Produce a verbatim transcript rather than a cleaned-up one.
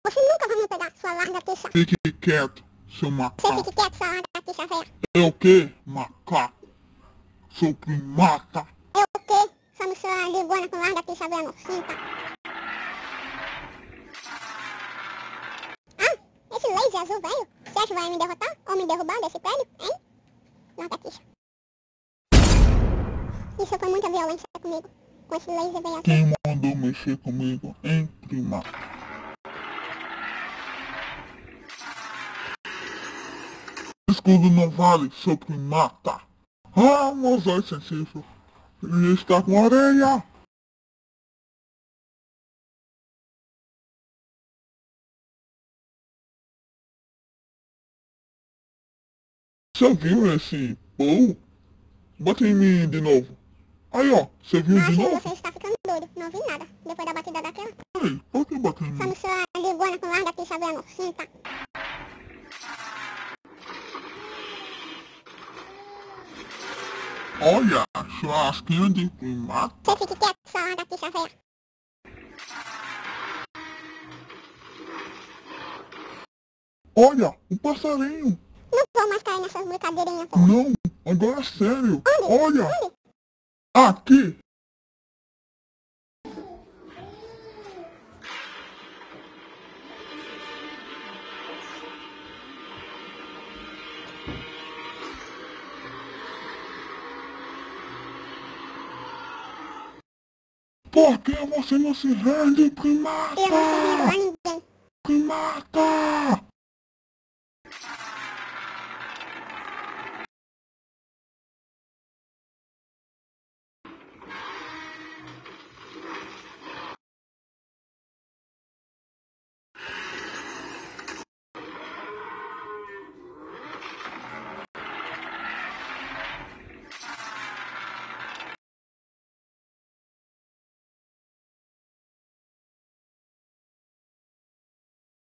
Você nunca vai me pegar, sua lagartixa. Fique quieto, seu Você macaco. fique quieto, sua lagartixa velha. É o quê, macaco? Sou primata. É o quê? Somos sua ligona com lagartixa velha nocenta. Ah, esse laser azul velho, você acha que vai me derrotar? Ou me derrubar desse prédio, hein? Lagartixa. Isso foi muita violência comigo, com esse laser bem azul. Quem mandou mexer comigo, hein, primata? Escudo não vale, seu primata. Ah, meus olhos sensíveis. Ele está com areia. Você viu esse pão? Bate em mim de novo. Aí, ó, você viu Acho de que novo? você está ficando doido, não vi nada, depois da batida daquela. Ei, por que bateu em mim? Somos sua ligona com lagartixa velha nocenta. Olha, churrasquinho de primata. Você fique quieto, sua lagartixa velha. Olha, um passarinho. Não vou mais cair nessas brincadeirinhas, pô. Não, agora é sério. Onde? Olha, Onde? aqui. Por que você não se rende, primata? Eu não sou medo a ninguém. Primata!